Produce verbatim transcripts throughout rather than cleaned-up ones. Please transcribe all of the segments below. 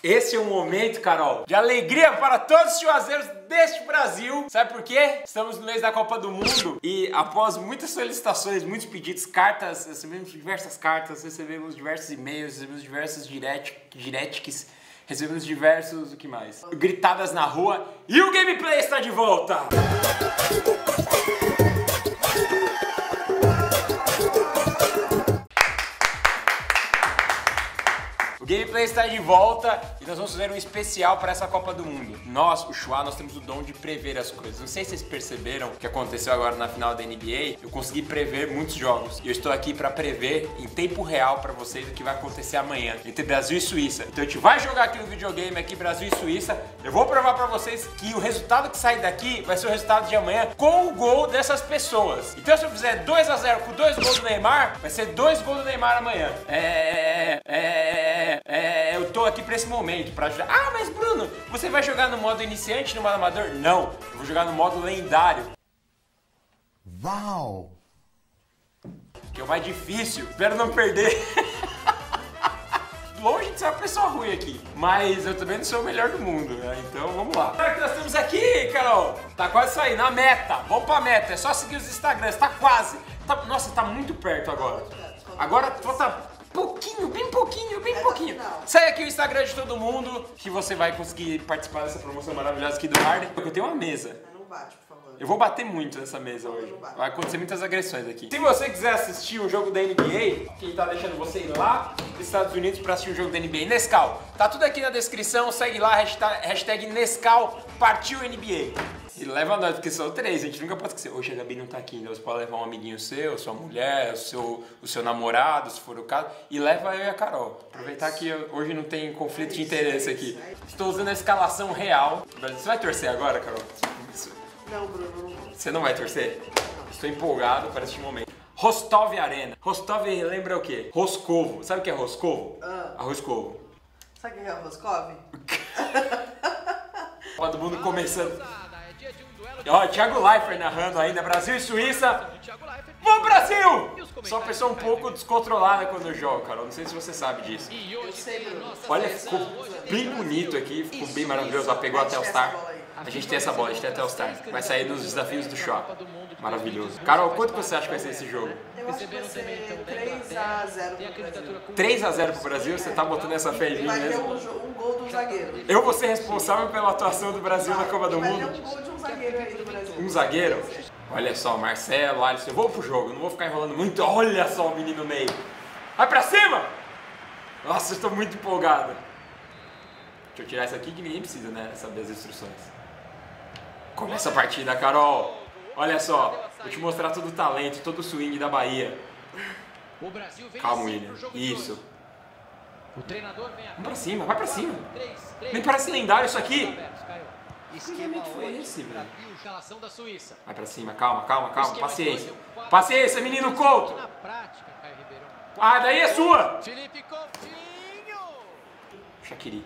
Esse é um momento, Carol, de alegria para todos os juazeiros deste Brasil. Sabe por quê? Estamos no mês da Copa do Mundo e após muitas solicitações, muitos pedidos, cartas, recebemos diversas cartas, recebemos diversos e-mails, recebemos diversos direct, directs, recebemos diversos, o que mais? Gritadas na rua e o gameplay está de volta! O gameplay está de volta e nós vamos fazer um especial para essa Copa do Mundo. Nós, o Chua, nós temos o dom de prever as coisas. Não sei se vocês perceberam o que aconteceu agora na final da N B A. Eu consegui prever muitos jogos e eu estou aqui para prever em tempo real para vocês o que vai acontecer amanhã entre Brasil e Suíça. Então a gente vai jogar aqui no videogame aqui Brasil e Suíça. Eu vou provar para vocês que o resultado que sair daqui vai ser o resultado de amanhã com o gol dessas pessoas. Então se eu fizer dois a zero com dois gols do Neymar, vai ser dois gols do Neymar amanhã. É, é, é, é, eu tô aqui pra esse momento, pra ajudar. Ah, mas Bruno, você vai jogar no modo iniciante, no modo amador? Não, eu vou jogar no modo lendário. Uau! Que é o mais difícil, espero não perder. Longe de ser uma pessoa ruim aqui, mas eu também não sou o melhor do mundo, né? Então vamos lá. Olha o que nós temos aqui, Carol. Tá quase saindo, a meta. Vamos pra meta, é só seguir os Instagrams, tá quase. Tá, nossa, tá muito perto agora. Agora falta pouquinho, bem pouquinho, bem pouquinho. Sai aqui o Instagram de todo mundo, que você vai conseguir participar dessa promoção maravilhosa aqui do Harden. Porque eu tenho uma mesa. Não bate, por favor. Eu vou bater muito nessa mesa hoje. Vai acontecer muitas agressões aqui. Se você quiser assistir o jogo da N B A, quem tá deixando você ir lá nos Estados Unidos pra assistir o jogo da N B A, Nescau. Tá tudo aqui na descrição, segue lá, hashtag, hashtag Nescau, partiu N B A. E leva nós, porque são três, a gente nunca pode esquecer. Hoje a Gabi não tá aqui, então você pode levar um amiguinho seu, sua mulher, o seu, o seu namorado, se for o caso, e leva eu e a Carol. Aproveitar que hoje não tem conflito de interesse aqui. Estou usando a escalação real. Você vai torcer agora, Carol? Não, Bruno, não. Você não vai torcer? Estou empolgado para este momento. Rostov Arena. Rostov lembra o quê? Roscovo. Sabe o que é Roscovo? Ah. Arroscovo. Sabe quem é o Roscov? Todo mundo começando. Ó, Thiago Leifert narrando ainda, Brasil e Suíça. Vamos, Brasil! Sou uma pessoa um pouco descontrolada quando eu jogo, Carol. Não sei se você sabe disso. Eu sei, Bruno. Olha, ficou bem bonito aqui, ficou bem maravilhoso. Ela pegou até o Star. A gente tem essa bola, a gente tem até o Star. Vai sair nos desafios do shopping. Maravilhoso. Carol, quanto você acha que vai ser esse jogo? Eu acho que vai ser três a zero pro Brasil. três a zero pro Brasil? Você tá botando essa fé em mim Vai ter mesmo? um, um gol do zagueiro. Eu vou ser responsável pela atuação do Brasil na Copa do Vai ter Mundo? um gol de um zagueiro aí do Brasil. Um zagueiro? Olha só, Marcelo, Alisson, eu vou pro jogo, não vou ficar enrolando muito. Olha só o menino Ney. Vai pra cima! Nossa, eu estou muito empolgado. Deixa eu tirar isso aqui que ninguém precisa, né, saber as instruções. Começa a partida, Carol. Olha só, vou te mostrar todo o talento, todo o swing da Bahia. Calma, William. Isso. Vamos pra cima, vai pra cima. Nem parece lendário isso aqui. Que momento foi esse, velho? Vai pra cima, calma, calma, calma. Paciência. Paciência, menino Couto. Ah, daí é sua. Shaqiri.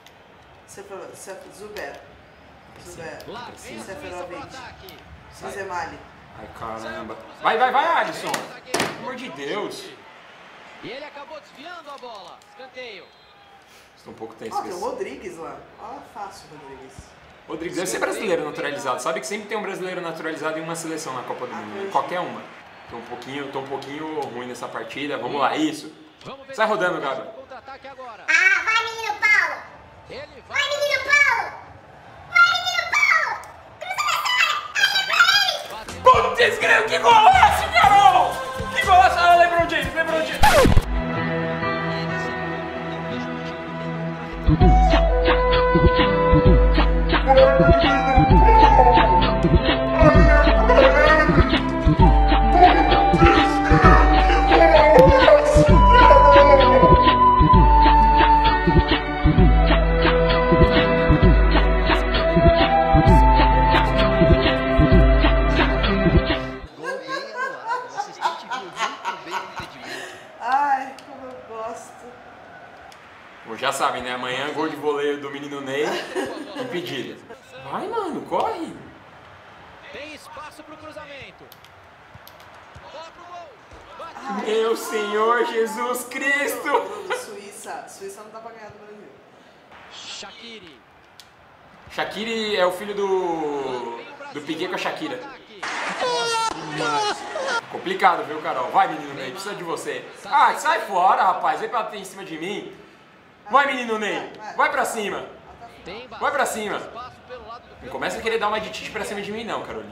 Zuber. Zuber. Seferovic. Zezemali. Ai, caramba. Vai, vai, vai, Alisson. Pelo amor de Deus. E ele acabou desviando a bola. Escanteio. Estou um pouco tenso. Ó, tem o Rodrigues lá. Ó, fácil, Rodrigues. Rodrigues deve ser brasileiro naturalizado. Sabe que sempre tem um brasileiro naturalizado em uma seleção na Copa do Mundo. Qualquer uma. Tô um pouquinho, tô um pouquinho ruim nessa partida. Vamos lá, isso. Sai rodando, Gabi. Ah, vai, menino Paulo! Vai, menino Paulo! Vai, menino Paulo! Cruza nessa área! Putz, grilo, que golaço, Carol! Que golaço! Ah, LeBron James, LeBron James! Ai, como eu gosto. Bom, já sabem, né? Amanhã, gol de voleio do menino Ney. Impedida. Vai, mano, corre. Tem espaço pro cruzamento. Bola pro gol. Ai, Meu Senhor Jesus Cristo! Bruno, Suíça. Suíça não dá pra ganhar do Brasil. Shaqiri. Shaqiri é o filho do... do Piquet com a Shakira. Complicado, viu, Carol? Vai, menino Ney, precisa de você. Ah, sai fora, rapaz. Vem pra ter em cima de mim. Vai, menino Ney. Vai pra cima. Vai pra cima. Não começa a querer dar uma de tite pra cima de mim, não, Carolina.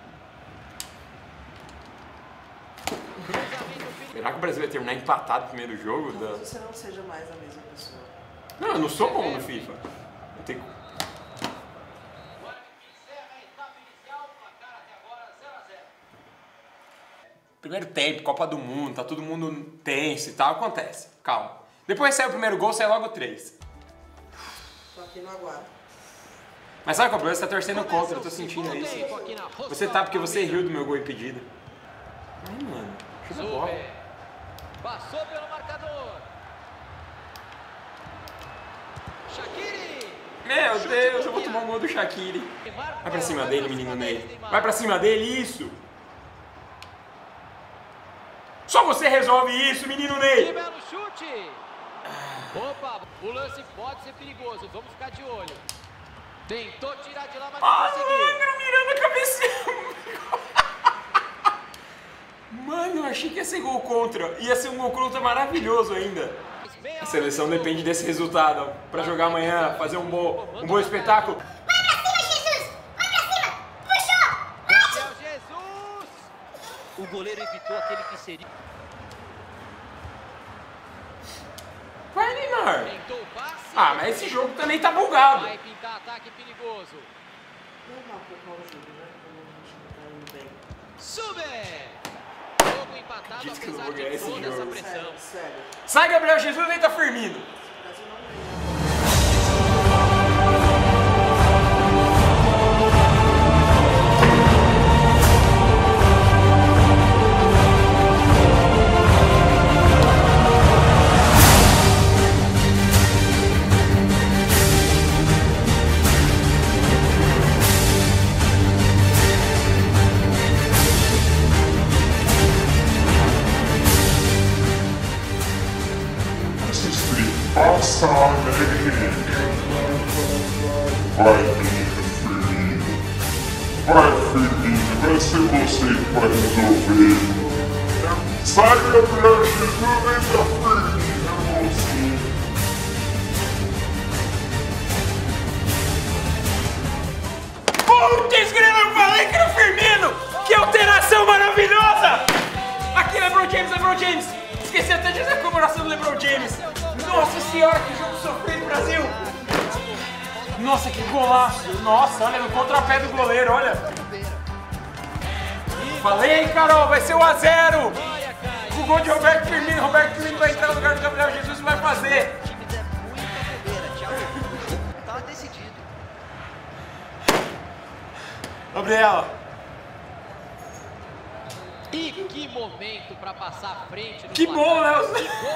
Será que o Brasil vai terminar empatado no primeiro jogo? Da... Você não seja mais a mesma pessoa. Não, eu não sou bom no FIFA. Eu tenho... Primeiro tempo, Copa do Mundo, tá todo mundo tenso e tal, acontece. Calma. Depois sai o primeiro gol, sai logo três. Tô aqui no aguardo. Mas sabe qual é o problema? Você tá torcendo contra, eu tô sentindo isso. Você tá porque você riu do meu gol impedido. Ai, mano. Chupa a bola. Passou pelo marcador. Shaqiri. Meu Deus, eu vou tomar um gol do Shaqiri. Vai pra cima dele, menino Ney. Vai pra cima dele, isso. Só você resolve isso, menino Ney. Que belo chute. Opa, o lance pode ser perigoso. Vamos ficar de olho. Tentou tirar de lá, mas não ah, conseguiu. Mano, mirando a cabeça. Mano, eu achei que ia ser gol contra. Ia ser um gol contra maravilhoso ainda. A seleção depende desse resultado para jogar amanhã, fazer um bom, um bom espetáculo. Vai pra cima, Jesus! Vai pra cima! Puxou! Bate! Jesus! O goleiro evitou aquele que seria. Vai, Neymar! Ah, mas esse jogo também tá bugado. Vai pintar ataque perigoso. Normal, por causa do jogo, né? Como a gente não tá indo bem. Sube! Jogo empatado, Disse que eu não apesar vou ganhar de esse toda jogo. essa pressão. Sério, sério. Sai, Gabriel Jesus, nem tá Firmino. O Brasil não Passa a América. Vai, menino Firmino. Vai, Firmino. Vai ser você que vai resolver. Sai, Gabriel Jesus, entra Firmino, você. Putz, grilo, eu falei que era o Firmino. Que alteração maravilhosa. Aqui, LeBron James, LeBron James. Esqueci até de fazer a comemoração do LeBron James. Nossa senhora, que jogo sofrido, Brasil! Nossa, que golaço! Nossa, olha no contrapé do goleiro, olha! Falei, Carol, vai ser um a zero! O gol de Roberto Firmino. Roberto Firmino vai entrar no lugar do Gabriel Jesus e vai fazer! Tá decidido. Gabriela! E que momento para passar à frente. Que bom, Léo!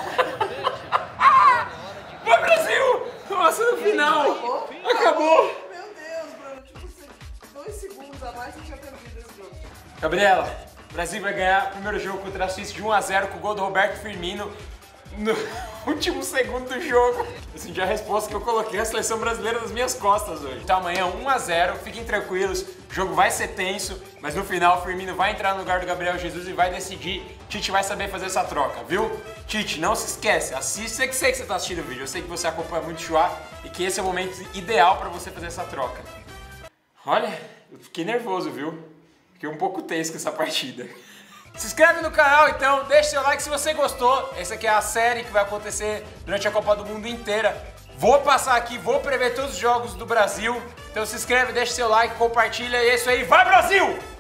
Vai, Brasil! Nossa, no final! Acabou! Meu Deus, Bruno, tipo, dois segundos a mais e tinha perdido esse jogo. Gabriela, o Brasil vai ganhar o primeiro jogo contra a Suíça de um a zero com o gol do Roberto Firmino no último segundo do jogo. Eu senti a resposta que eu coloquei a seleção brasileira nas minhas costas hoje. Então amanhã um a zero, fiquem tranquilos, o jogo vai ser tenso, mas no final o Firmino vai entrar no lugar do Gabriel Jesus e vai decidir. Tite vai saber fazer essa troca, viu? Tite, não se esquece, assiste, eu sei que você está assistindo o vídeo, eu sei que você acompanha muito o Chua e que esse é o momento ideal para você fazer essa troca. Olha, eu fiquei nervoso, viu? Fiquei um pouco tenso com essa partida. Se inscreve no canal então, deixa seu like se você gostou. Essa aqui é a série que vai acontecer durante a Copa do Mundo inteira. Vou passar aqui, vou prever todos os jogos do Brasil. Então se inscreve, deixa seu like, compartilha e é isso aí. Vai, Brasil!